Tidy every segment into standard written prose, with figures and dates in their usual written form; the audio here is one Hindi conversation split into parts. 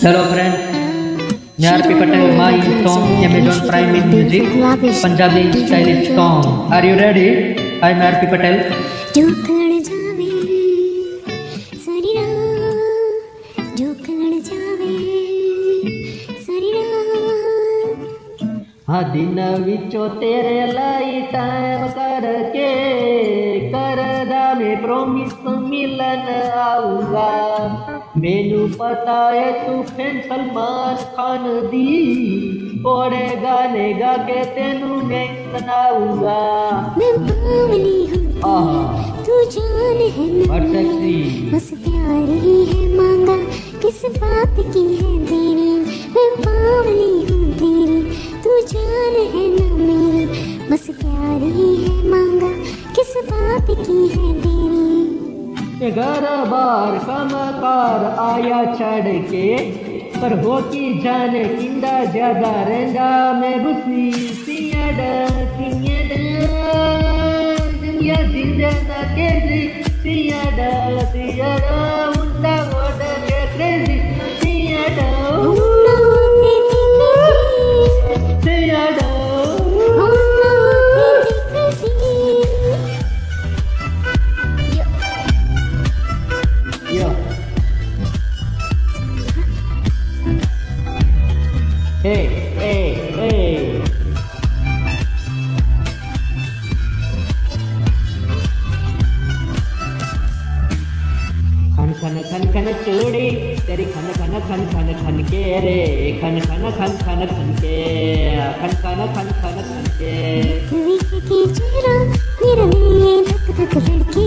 Hello friends, मैं RP Patel my song Amazon Prime in Music Punjabi stylish song. Are you ready? I'm RP Patel. जो कर जावे सारी रात, जो कर जावे सारी रात, हाँ दिन विचो तेरे लाई टाइम करके करदा में प्रॉमिस मिलन आऊंगा. मेनू पता है तू फैन सलमान खान दी ओड़े गाने गा के तेनू मैं सुनाऊंगा. मैं बावली हूँ तू जान है मेरी, बस प्यार ही है मांगा किस बात की है तेरी. मैं बावली हूँ तेरी, तू जान है ना मेरी, बस प्यार ही है मांगा किस बात की है तेरी. घर बार कमकार आया चढ़ के पर हो की जाने किंदा ज्यादा रेंदा में घुसी सियाड दुनिया जिंदा केजी सियाड उंडा वोड के क्रेजी सियाड Hey, hey, hey. खन चूड़ी तेरी खन के रे खन के खन के चेहरा मेरा धक लड़के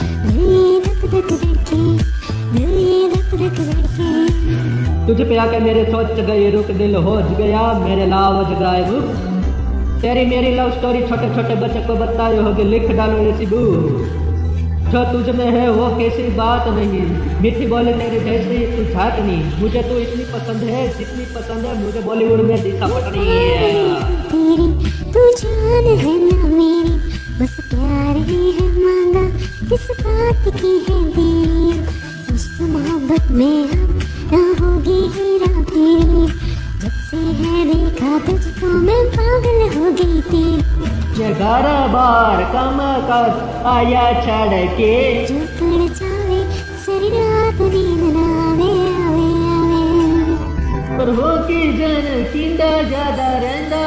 तुझे पे आके मेरे सोच गए रुक दिल हो गया मेरे लाव जगाए रुक. तेरी मेरी लव स्टोरी छोटे छोटे बच्चे को बताए होगी लिख डालो ऐसी बू. जो तुझ में है वो कैसी बात नहीं, मीठी बोले तेरी जैसी तू झाकनी. मुझे तू इतनी पसंद है जितनी पसंद है मुझे बॉलीवुड में दिशा पटनी है. तेरी तू जान है ना मेरी, बस प्यार ही है मांगा किस बात की है तेरी. इश्क मोहब्बत में हम ना होगी हेरा फेरी, जब से है देखा तुझको मैं पागल हो गई तेरी. घर बार कम कर आया चढ़ के जो कर जावे सारी रात नींद ना आवे आवे आवे. पर हो की जन किंदा ज्यादा रहंदा